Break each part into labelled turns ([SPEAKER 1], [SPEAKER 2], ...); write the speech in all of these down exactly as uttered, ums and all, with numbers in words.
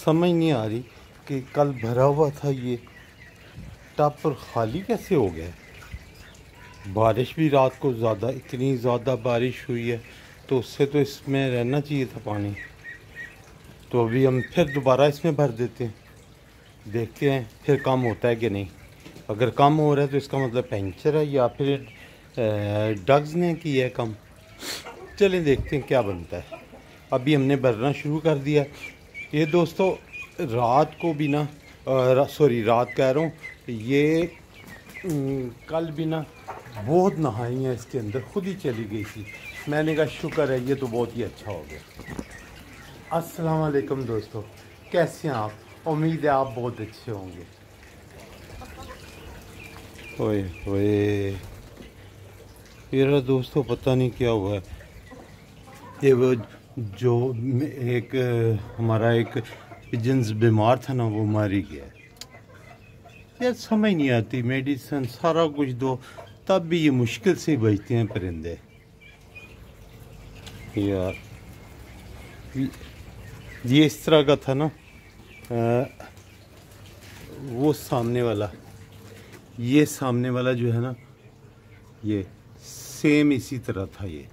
[SPEAKER 1] समझ नहीं आ रही कि कल भरा हुआ था ये टब पर खाली कैसे हो गया। बारिश भी रात को ज़्यादा, इतनी ज़्यादा बारिश हुई है तो उससे तो इसमें रहना चाहिए था पानी। तो अभी हम फिर दोबारा इसमें भर देते हैं, देखते हैं फिर कम होता है कि नहीं। अगर कम हो रहा है तो इसका मतलब पंचर है या फिर डग्स ने किया है कम। चलें देखते हैं क्या बनता है। अभी हमने भरना शुरू कर दिया। ये दोस्तों रात को भी ना, सॉरी रात कह रहा हूँ, ये कल भी ना बहुत नहाई हैं इसके अंदर, खुद ही चली गई थी। मैंने कहा शुक्र है, ये तो बहुत ही अच्छा हो गया। अस्सलाम वालेकुम दोस्तों, कैसे हैं आप? उम्मीद है आप बहुत अच्छे होंगे। ओए ओए मेरा दोस्तों पता नहीं क्या हुआ है। ये वो जो एक हमारा एक पिजन्स बीमार था ना, वो मर ही गया। यार समझ नहीं आती, मेडिसिन सारा कुछ दो तब भी ये मुश्किल से बचते हैं परिंदे। यार ये इस तरह का था ना, आ, वो सामने वाला, ये सामने वाला जो है ना, ये सेम इसी तरह था। ये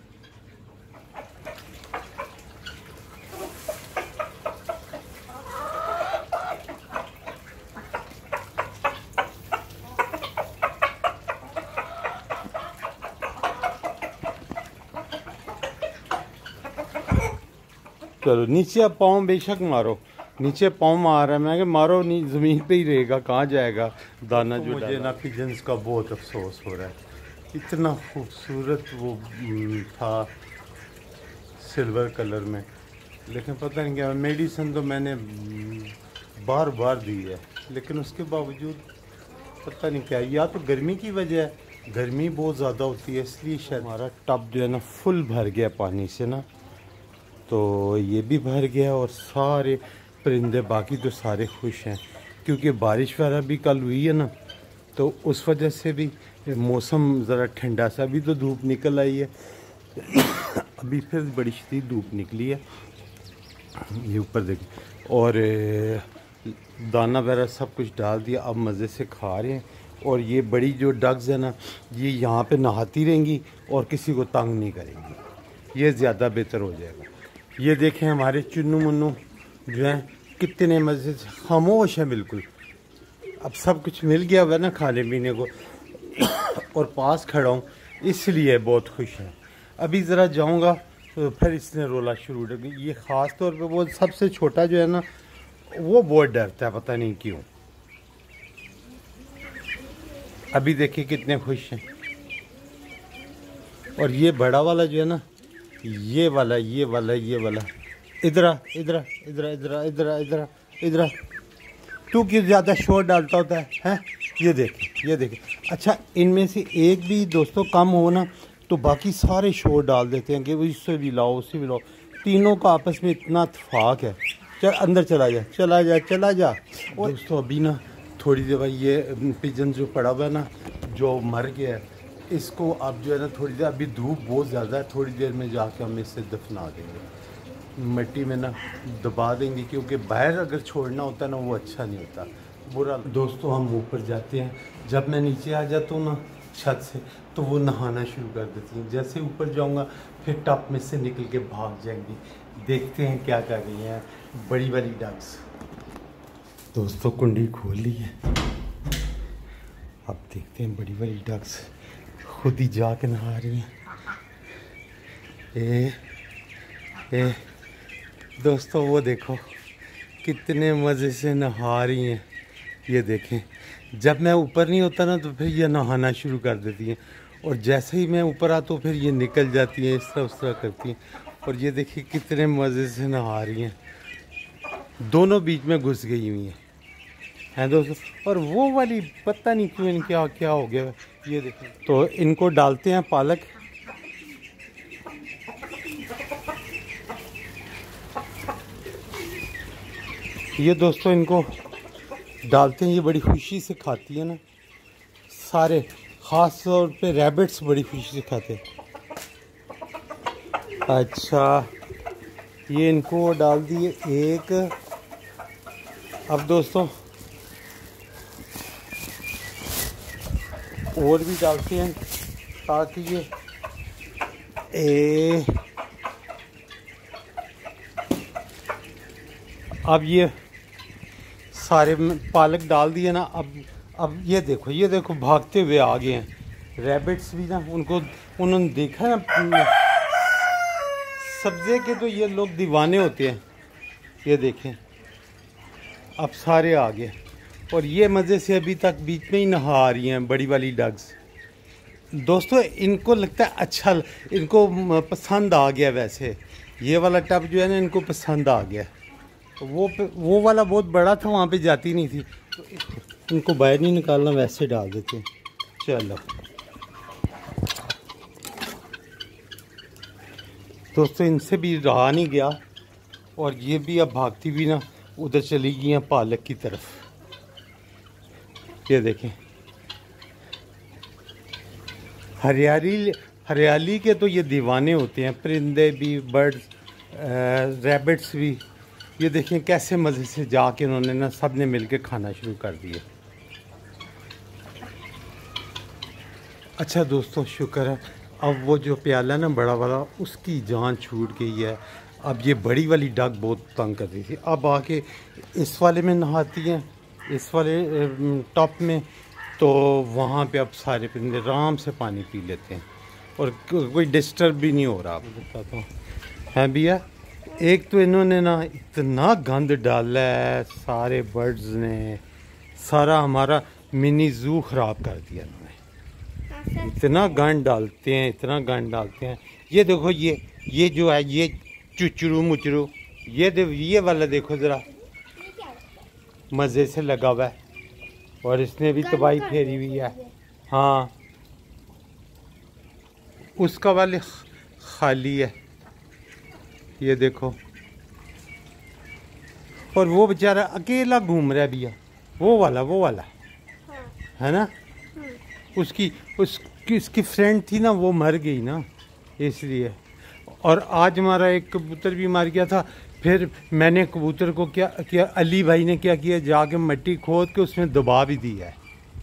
[SPEAKER 1] चलो नीचे अब पाँव बेशक मारो, नीचे पाँव मार रहा है। मैं कि मारो नहीं, ज़मीन पे ही रहेगा, कहाँ जाएगा दाना जो। मुझे ना पिजन्स का बहुत अफसोस हो रहा है। इतना खूबसूरत वो था सिल्वर कलर में, लेकिन पता नहीं क्या मेडिसिन तो मैंने बार बार दी है, लेकिन उसके बावजूद पता नहीं क्या, या तो गर्मी की वजह है, गर्मी बहुत ज़्यादा होती है इसलिए शायद। हमारा टब जो है ना फुल भर गया पानी से ना, तो ये भी भर गया और सारे परिंदे बाकी तो सारे खुश हैं, क्योंकि बारिश वगैरह भी कल हुई है ना, तो उस वजह से भी मौसम ज़रा ठंडा सा। अभी तो धूप निकल आई है, अभी फिर बड़ी शदीद धूप निकली है। ये ऊपर देखिए, और दाना वगैरह सब कुछ डाल दिया, अब मज़े से खा रहे हैं। और ये बड़ी जो डग्स है ना, ये यहाँ पे नहाती रहेंगी और किसी को तंग नहीं करेंगी, ये ज़्यादा बेहतर हो जाएगा। ये देखें हमारे चुन्नू मुन्नू जो हैं कितने मज़े से खामोश हैं बिल्कुल। अब सब कुछ मिल गया हुआ ना खाने पीने को, और पास खड़ा हूँ इसलिए बहुत खुश है। अभी ज़रा जाऊँगा तो फिर इसने रोला शुरू कर दिया। ये ख़ास तौर पे वो सबसे छोटा जो है ना, वो बहुत डरता है, पता नहीं क्यों। अभी देखिए कितने खुश हैं। और ये बड़ा वाला जो है ना, ये वाला ये वाला ये वाला इधर इधर इधर इधर इधर इधर इधर तू क्यों ज़्यादा शोर डालता होता है हैं? ये देखें ये देखें। अच्छा, इनमें से एक भी दोस्तों कम हो ना तो बाकी सारे शोर डाल देते हैं कि वो इससे भी लाओ उससे भी लाओ। तीनों का आपस में इतना इत्तेफाक है। चल अंदर चला जा चला जा चला जा। और दोस्तों अभी ना थोड़ी देर बाद ये पिजन जो पड़ा हुआ है ना, जो मर गया है, इसको अब जो है ना थोड़ी देर, अभी धूप बहुत ज़्यादा है, थोड़ी देर में जाके हम इसे दफना देंगे, मिट्टी में ना दबा देंगे, क्योंकि बाहर अगर छोड़ना होता है ना वो अच्छा नहीं होता, बुरा। दोस्तों हम ऊपर जाते हैं, जब मैं नीचे आ जाता हूँ ना छत से, तो वो नहाना शुरू कर देती हैं। जैसे ऊपर जाऊँगा फिर टप में से निकल के भाग जाएंगी। देखते हैं क्या कर रही हैं बड़ी बड़ी डग्स। दोस्तों कुंडी खोल ली है, अब देखते हैं बड़ी बड़ी डग्स खुद ही जाके नहा रही हैं। ए ए दोस्तों वो देखो कितने मज़े से नहा रही हैं। ये देखें, जब मैं ऊपर नहीं होता ना तो फिर ये नहाना शुरू कर देती हैं, और जैसे ही मैं ऊपर आता हूँ फिर ये निकल जाती हैं, इस तरह उस तरह करती हैं। और ये देखिए कितने मज़े से नहा रही हैं, दोनों बीच में घुस गई हुई हैं हैं दोस्तों। और वो वाली पता नहीं क्यों इनके क्या क्या हो गया। ये देखें, तो इनको डालते हैं पालक। ये दोस्तों इनको डालते हैं, ये बड़ी खुशी से खाती है ना सारे, ख़ास तौर पे रैबिट्स बड़ी खुशी से खाते हैं। अच्छा ये इनको डाल दिए एक अब दोस्तों और भी डालते हैं ताकि ये ए अब ये सारे पालक डाल दिए ना। अब अब ये देखो ये देखो भागते हुए आ गए हैं रैबिट्स भी ना। उनको उन्होंने देखा ना सब्ज़े के, तो ये लोग दीवाने होते हैं। ये देखें अब सारे आ गए और ये मज़े से अभी तक बीच में ही नहा आ रही हैं बड़ी वाली डग्स। दोस्तों इनको लगता है अच्छा, इनको पसंद आ गया। वैसे ये वाला टब जो है ना इनको पसंद आ गया। वो वो वाला बहुत बड़ा था, वहाँ पे जाती नहीं थी, तो इनको बाहर नहीं निकालना, वैसे डाल देते हैं। चलो दोस्तों इनसे भी रहा नहीं गया और ये भी अब भागती भी ना उधर चली गई हैं पालक की तरफ। ये देखें हरियाली हरियाली के तो ये दीवाने होते हैं, परिंदे भी, बर्ड्स, रैबिट्स भी। ये देखें कैसे मज़े से जाके उन्होंने ना सब ने मिल के खाना शुरू कर दिया। अच्छा दोस्तों शुक्र है अब वो जो प्याला ना बड़ा वाला उसकी जान छूट गई है। अब ये बड़ी वाली डग बहुत तंग कर रही थी। अब आके इस वाले में नहाती हैं, इस वाले टॉप में, तो वहाँ पे अब सारे परिंदे आराम से पानी पी लेते हैं और कोई डिस्टर्ब भी नहीं हो रहा। आप बताता हूँ है भैया, एक तो इन्होंने ना इतना गंद डाला है सारे बर्ड्स ने, सारा हमारा मिनी जू ख़राब कर दिया इन्होंने। इतना गंद डालते हैं, इतना गंद डालते हैं। ये देखो ये ये जो है ये चुचरू मुचरू, ये दे, ये वाला देखो ज़रा मज़े से लगा हुआ है और इसने भी तबाही फेरी हुई है। हाँ उसका वाले खाली है, ये देखो। और वो बेचारा अकेला घूम रहा है भैया, वो वाला वो वाला है ना। उसकी उसकी उसकी फ्रेंड थी ना, वो मर गई ना इसलिए। और आज हमारा एक कबूतर भी मर गया था। फिर मैंने कबूतर को क्या किया, अली भाई ने क्या किया, जाके मिट्टी खोद के उसमें दबा भी दिया है,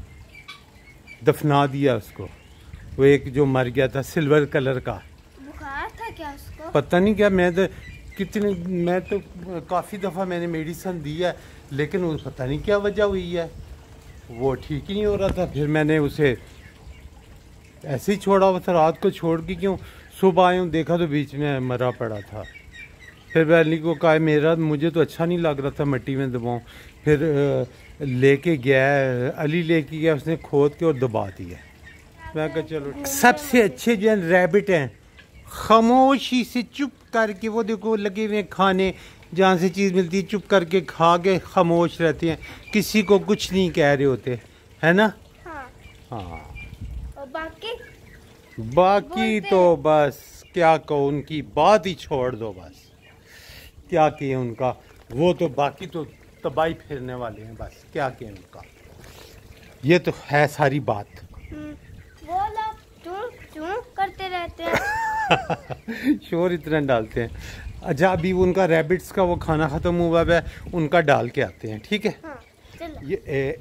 [SPEAKER 1] दफना दिया उसको। वो एक जो मर गया था सिल्वर कलर का,
[SPEAKER 2] बुखार था क्या उसको?
[SPEAKER 1] पता नहीं क्या। मैं तो कितने मैं तो काफ़ी दफ़ा मैंने मेडिसिन दी है, लेकिन वो पता नहीं क्या वजह हुई है, वो ठीक ही नहीं हो रहा था। फिर मैंने उसे ऐसे ही छोड़ा हुआ था, रात को छोड़ के क्यों, सुबह आया हूँ देखा तो बीच में मरा पड़ा था। फिर मैं अली को कहा मेरा मुझे तो अच्छा नहीं लग रहा था मिट्टी में दबाऊँ। फिर लेके गया, अली लेके गया, उसने खोद के और दबा दिया। मैं कहा चलो। सबसे अच्छे जो है रैबिट हैं, खामोशी से चुप करके, वो देखो लगे हुए खाने, जहाँ से चीज़ मिलती है चुप करके खा के खामोश रहते हैं, किसी को कुछ नहीं कह रहे होते, है ना।
[SPEAKER 2] हाँ।
[SPEAKER 1] हाँ
[SPEAKER 2] और बाकी
[SPEAKER 1] बाकी तो बस क्या कहो, उनकी बात ही छोड़ दो। बस क्या किए उनका, वो तो बाकी तो तबाही फेरने वाले हैं। बस क्या किए उनका, ये तो है सारी बात।
[SPEAKER 2] वो लोग चूं चूं करते रहते हैं
[SPEAKER 1] शोर इतना डालते हैं। अच्छा अभी उनका रैबिट्स का वो खाना ख़त्म हुआ है, उनका डाल के आते हैं, ठीक है।
[SPEAKER 2] हाँ, चलो।
[SPEAKER 1] ये ए,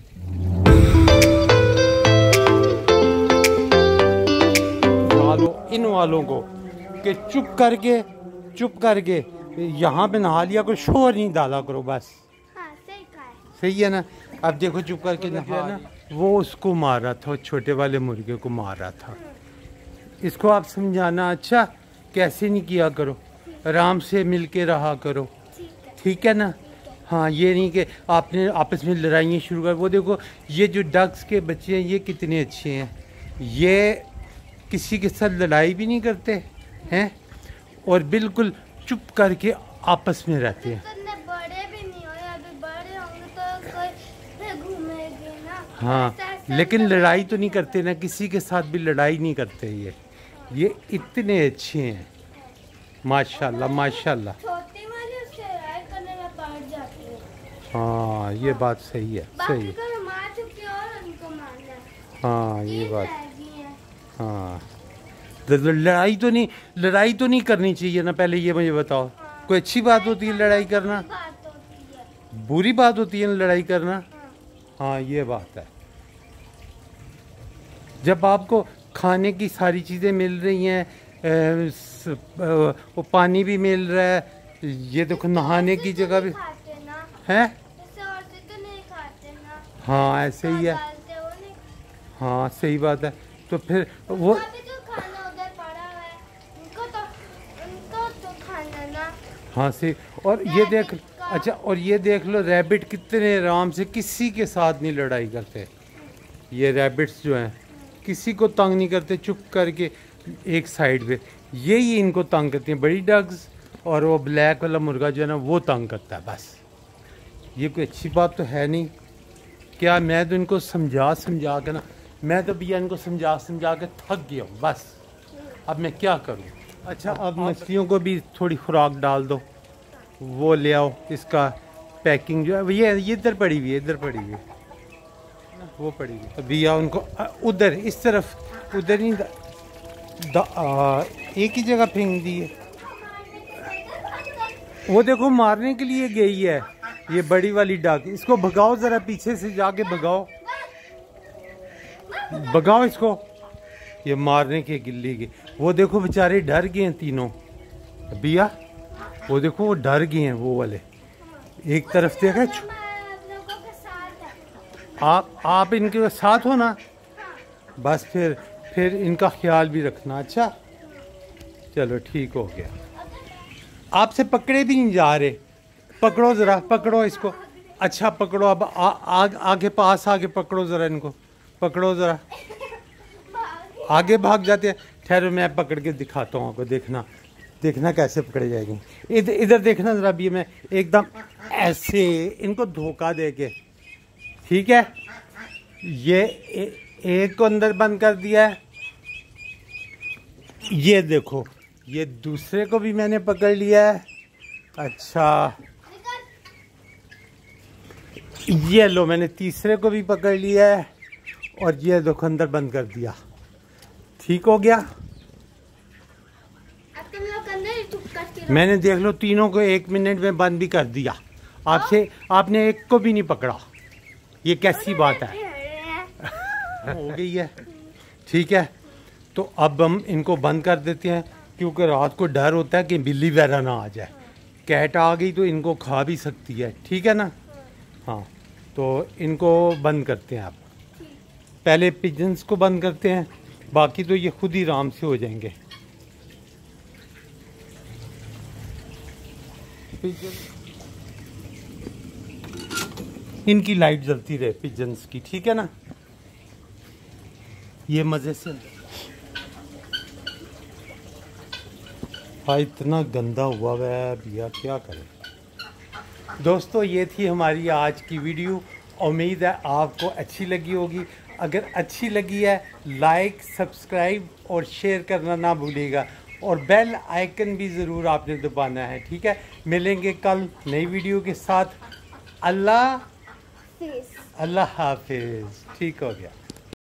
[SPEAKER 1] डालो इन वालों को कि चुप करके चुप करके यहाँ पे नहा लिया करो, शोर नहीं डाला करो बस।
[SPEAKER 2] हाँ, सही कहा है।
[SPEAKER 1] सही है ना। अब देखो चुप करके नहा ना, वो उसको मार रहा था, छोटे वाले मुर्गे को मार रहा था। इसको आप समझाना अच्छा कैसे नहीं किया करो, आराम से मिल के रहा करो, ठीक है ना। हाँ ये नहीं कि आपने आपस में लड़ाइयाँ शुरू कर। वो देखो ये जो डक्स के बच्चे हैं ये कितने अच्छे हैं, ये किसी के साथ लड़ाई भी नहीं करते हैं और बिल्कुल चुप करके आपस में रहते हैं।
[SPEAKER 2] बड़े भी नहीं हुए, अभी बड़े होंगे तो कोई घूमेंगे ना।
[SPEAKER 1] हाँ लेकिन लड़ाई तो नहीं करते ना, किसी के साथ भी लड़ाई नहीं करते। ये ये इतने अच्छे हैं माशाल्लाह माशाल्लाह।
[SPEAKER 2] छोटी वाली उससे लड़ाई करने में पड़ जाती है।
[SPEAKER 1] हाँ ये बात सही है, सही है।
[SPEAKER 2] मार चुकी और उनको मारना है।
[SPEAKER 1] हाँ ये बात, हाँ तो लड़ाई तो नहीं लड़ाई तो नहीं करनी चाहिए ना। पहले ये मुझे बताओ, कोई अच्छी बात होती है लड़ाई करना? बुरी बात होती है लड़ाई करना।
[SPEAKER 2] हाँ।
[SPEAKER 1] हाँ ये बात है। जब आपको खाने की सारी चीज़ें मिल रही हैं, वो पानी भी मिल रहा है, ये देखो नहाने की जगह भी है। हाँ ऐसे ही है। हाँ सही बात है। तो फिर वो
[SPEAKER 2] खाना उधर पड़ा है, उनको तो उनको तो खाना ना।
[SPEAKER 1] हाँ सही। और ये देख, अच्छा और ये देख लो रैबिट कितने आराम से किसी के साथ नहीं लड़ाई करते। ये रैबिट्स जो हैं किसी को तंग नहीं करते, चुप करके एक साइड पे। यही इनको तंग करती हैं बड़ी डग्स, और वो ब्लैक वाला मुर्गा जो है ना वो तंग करता है बस। ये कोई अच्छी बात तो है नहीं। क्या मैं तो इनको समझा समझा के ना, मैं तो भैया इनको समझा समझा के थक गया हूँ बस। अब मैं क्या करूँ। अच्छा अब मछलियों को भी थोड़ी खुराक डाल दो, वो ले आओ। इसका पैकिंग जो है ये ये इधर पड़ी हुई है, इधर पड़ी हुई है, वो पड़ी हुई। भैया उनको उधर इस तरफ, उधर नहीं दा, दा, आ, एक ही जगह फेंक दी है। वो देखो मारने के लिए गई है ये बड़ी वाली डक। इसको भगाओ जरा, पीछे से जाके भगाओ, भगाओ इसको। ये मारने के गिल्ली के, वो देखो बेचारे डर गए हैं तीनों भैया। वो देखो वो डर गए हैं वो वाले। एक तरफ देखा, आप आप इनके साथ हो ना, बस फिर फिर इनका ख्याल भी रखना। अच्छा चलो ठीक हो गया। आपसे पकड़े भी नहीं जा रहे, पकड़ो ज़रा, पकड़ो इसको। अच्छा पकड़ो, अब आ, आ, आगे पास आगे पकड़ो ज़रा इनको, पकड़ो ज़रा। आगे भाग जाते हैं। ठहरो मैं पकड़ के दिखाता हूँ आपको, देखना देखना कैसे पकड़े जाएंगे। इधर इधर देखना ज़रा भी, मैं एकदम ऐसे इनको धोखा दे के, ठीक है। ये ए, एक को अंदर बंद कर दिया है। ये देखो ये दूसरे को भी मैंने पकड़ लिया है। अच्छा ये लो मैंने तीसरे को भी पकड़ लिया है, और ये देखो अंदर बंद कर दिया। ठीक हो गया।
[SPEAKER 2] अब तुम लोग अंदर चुप करके
[SPEAKER 1] मैंने देख लो तीनों को एक मिनट में बंद भी कर दिया। आपसे आपने एक को भी नहीं पकड़ा, ये कैसी बात है। हो गई है, ठीक है। तो अब हम इनको बंद कर देते हैं, क्योंकि रात को डर होता है कि बिल्ली वगैरह ना आ जाए। कैट आ गई तो इनको खा भी सकती है, ठीक है ना। हाँ तो इनको बंद करते हैं। आप पहले पिजन्स को बंद करते हैं, बाकी तो ये खुद ही आराम से हो जाएंगे। इनकी लाइट जलती रहे पिजन्स की, ठीक है ना। ये मज़े से। हाँ इतना गंदा हुआ हुआ है भैया, क्या करें। दोस्तों ये थी हमारी आज की वीडियो, उम्मीद है आपको अच्छी लगी होगी। अगर अच्छी लगी है लाइक सब्सक्राइब और शेयर करना ना भूलिएगा, और बेल आइकन भी ज़रूर आपने दबाना है, ठीक है। मिलेंगे कल नई वीडियो के साथ। अल्लाह अल्लाह हाफिज़। ठीक हो गया।